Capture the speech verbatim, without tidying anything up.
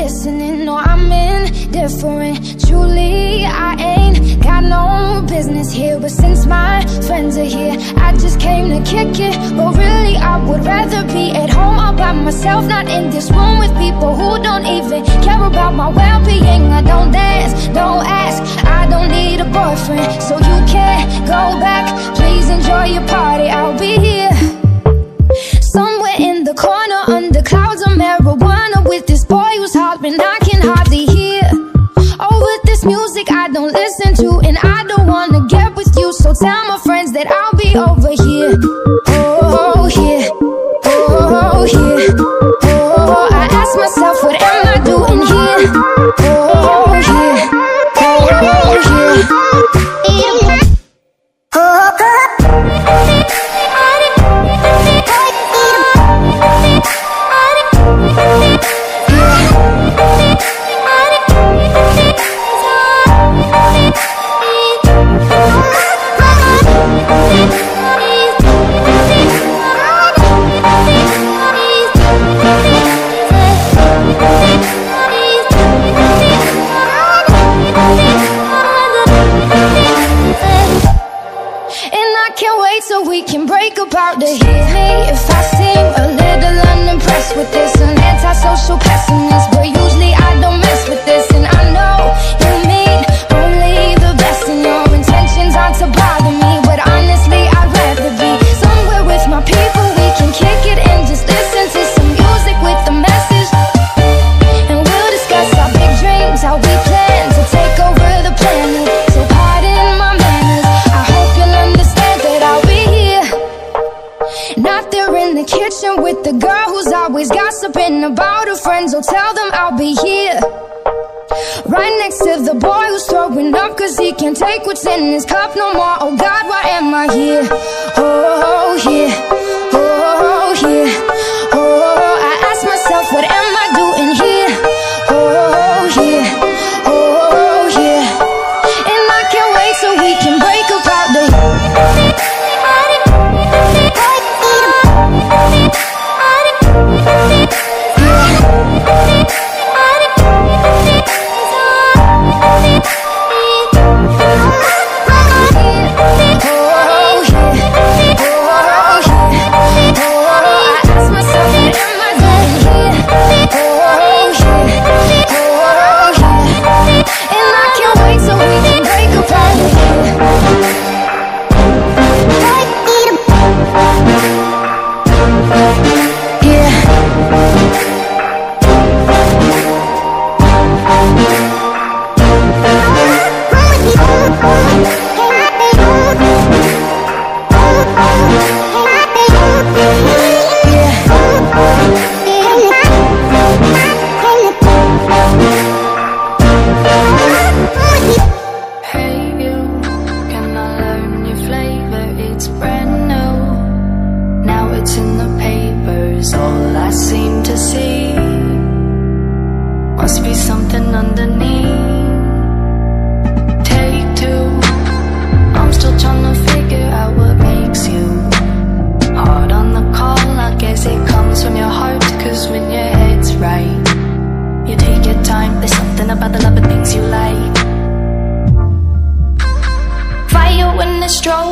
listening. No, I'm indifferent. Truly, I ain't got no business here, but since my friends are here, I just came to kick it. But really, I would rather be at home all by myself, not in this room with people who don't even care about my well-being. I don't dance, don't ask, I don't need a boyfriend, so you can't go back. Please enjoy your party, I'll be here somewhere in the corner under clouds of marijuana with this boy who's hollering I can hardly hear. Oh, with this music I don't listen to, and I don't wanna get with you, so tell my friends that I'll be over here. Oh, here, oh, here, oh, I ask myself, what am I doing here? Oh, here, oh, here. So we can break about the hit me if I seem a little unimpressed with this. An antisocial pessimist, but usually I don't mess with this. And I know you mean only the best, and your intentions aren't to bother me, but honestly I'd rather be somewhere with my people. We can kick it and just listen to some music with a message, and we'll discuss our big dreams, how we plan to take over the planet. So pardon my manners, I hope you'll understand that I'll be not there in the kitchen with the girl who's always gossiping about her friends. Oh, tell them I'll be here right next to the boy who's throwing up cause he can't take what's in his cup no more. Oh God, why am I here? Oh, here, oh, here, oh, I ask myself, what am I doing here? Oh, here, oh, here, and I can't wait so we can break apart the stroll